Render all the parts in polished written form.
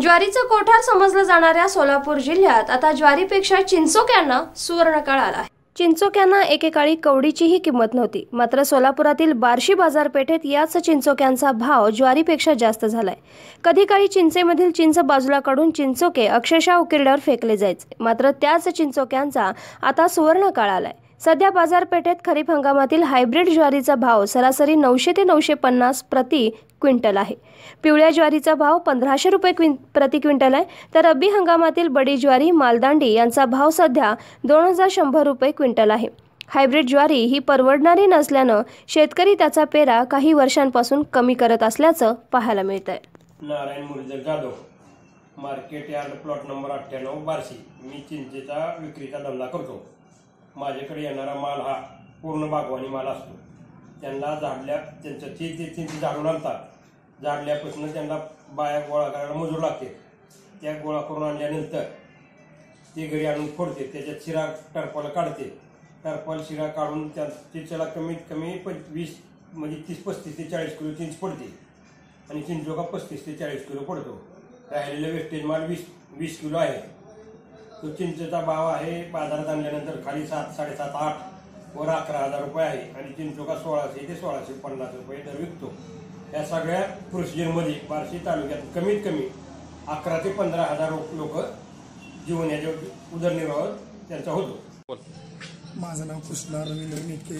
ज्वारीचं कोठार समजलं जाणाऱ्या सोलापूर जिल्ह्यात आता ज्वारीपेक्षा चिंचोक्यांना सुवर्णकाळ आला आहे। चिंचोक्यांना एकेकाळी कवडीचीही किंमत नव्हती, मात्र सोलापुरातील बार्शी बाजारपेठेत याच चिंचोक्यांचा भाव ज्वारीपेक्षा जास्त झालाय। कधी काळी चिंचेमधील चिंच बाजूला काढून चिंचोके अक्षरशः उकिरड्यावर फेकले जायचे, मात्र त्याच चिंचोक्यांचा आता सुवर्णकाळ आलाय। सध्या बाजारपेठेत खरीप हंगामातील हायब्रिड ज्वारीचा भाव सरासरी 900 ते 950 प्रति क्विंटल आहे। पिवळ्या ज्वारीचा भाव 1500 रुपये प्रति क्विंटल आहे, तर रब्बी हंगामातील बडी ज्वारी मालदांडी यांचा भाव सध्या 2100 रुपये क्विंटल आहे। हायब्रिड ज्वारी ही परवडणारी नसल्यानं शेतकरी त्याचा पेरा काही वर्षांपासून कमी करत असल्याचं पाहायला मिळतंय। Narayan Murlidhar Jadhav, market yard plot number 98 Barshi. मी चिंचेचा विक्रीचा धंदा करतो। माझ्याकडे येणारा माल हा पूर्ण बागवानी माल असतो। त्यांना झाडल्या त्यांचं चिंच झाडून आणतात। झाडल्यापासून त्यांना बाया गोळा करायला मजूर लागते। त्या गोळा करून आणल्यानंतर ते घरी आणून फोडते, त्याच्यात शिरा टरपाला काढते। टरपाल शिरा काढून त्या चिंचेला कमीत कमी 20 म्हणजे 30-35 ते 40 किलो चिंच पडते आणि चिंचोका 35 ते 40 किलो पडतो। राहिलेला वेस्टेज माल 20 किलो आहे। तो चिंचेचा भाव आहे बाजारात आणल्यानंतर खाली 7, 7.5, 8 वर 11,000 रुपये आहे आणि चिंचोका 1600 ते 1650 रुपये दर विकतो। या सगळ्या प्रोसिजरमध्ये बार्शी तालुक्यात कमीत कमी 11 ते 15,000 लोक जीवनाच्या उदरनिर्वाह त्यांचा होतो। माझं नाव कृष्णा रवींद्र निटके।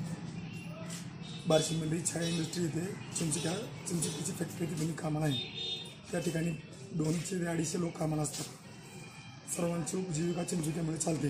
बार्शीमध्ये छाया इंडस्ट्री येथे चिंचेची फॅक्टरी तिथे कामाला आहे। त्या ठिकाणी 200 ते 250 लोक कामाला असतात। सर्वांची उपजीविका चिंचुक्यामुळे चालते।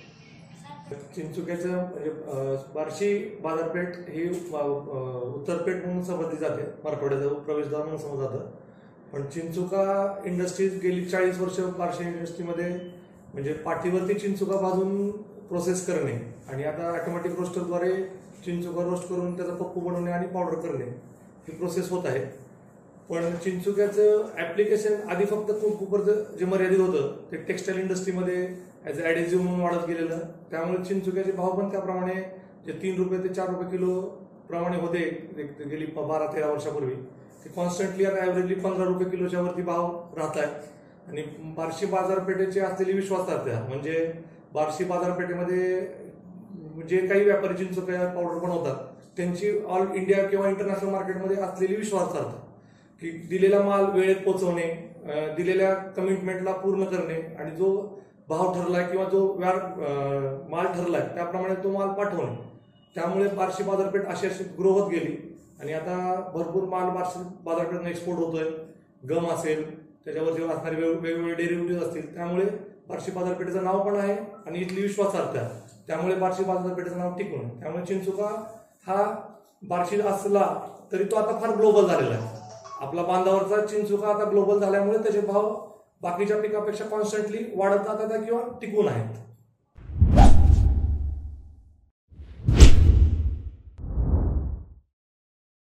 चिंचुक्याचं म्हणजे बार्शी बाजारपेठ ही उत्तरपेठ म्हणून समजली जाते, मराठवाड्याचं प्रवेशद्वार म्हणून समजलं जातं। पण चिंचुका इंडस्ट्रीज गेली 40 वर्ष बार्शी इंडस्ट्रीमध्ये म्हणजे पाठीवरती चिंचुका भाजून प्रोसेस करणे आणि आता ऑटोमॅटिक रोस्टरद्वारे चिंचुका रोस्ट करून त्याचा पप्पू बनवणे आणि पावडर करणे ही प्रोसेस होत आहे। पण चिंचुक्याचं ॲप्लिकेशन आधी फक्त खूपच जे मर्यादित होतं ते टेक्स्टाईल इंडस्ट्रीमध्ये ॲज अ ॲडेझिव्ह म्हणून वाढत गेलेलं। त्यामुळे चिंचुक्याचे भाव पण त्याप्रमाणे जे 3 रुपये ते 4 रुपये किलो प्रमाणे होते गेली 12-13 वर्षापूर्वी, ते कॉन्स्टंटली आता ॲव्हरेजली 15 रुपये किलोच्या वरती भाव राहत आहेत। आणि बार्शी बाजारपेठेची असलेली विश्वासार्हता म्हणजे बार्शी बाजारपेठेमध्ये जे काही व्यापारी चिंचुक्या पावडर बनवतात त्यांची ऑल इंडिया किंवा इंटरनॅशनल मार्केटमध्ये असलेली विश्वासार्हता की दिलेला माल वेळेत पोहोचवणे, दिलेल्या कमिटमेंटला पूर्ण करणे आणि जो भाव ठरलाय किंवा जो माल ठरलाय त्याप्रमाणे तो माल पाठवणे। त्यामुळे बार्शी बाजारपेठ अशी ग्रो होत गेली आणि आता भरपूर माल बार्शी बाजारपेठून एक्सपोर्ट होतोय। गम असेल, त्याच्यावर जे असणारे वेगवेगळे डेरिव्हेटिव्ह असतील, त्यामुळे बार्शी बाजारपेठेचं नाव पण आहे आणि इथली विश्वासार्हता, त्यामुळे बार्शी बाजारपेठेचं नाव टिकून। त्यामुळे चिंचुका हा बार्शी असला तरी तो आता फार ग्लोबल झालेला आहे। आपला बांधावरचा चिंचुका आता ग्लोबल झाल्यामुळे त्याचे भाव बाकीच्या पिकापेक्षा कॉन्स्टंटली वाढत जातात किंवा टिकून आहेत।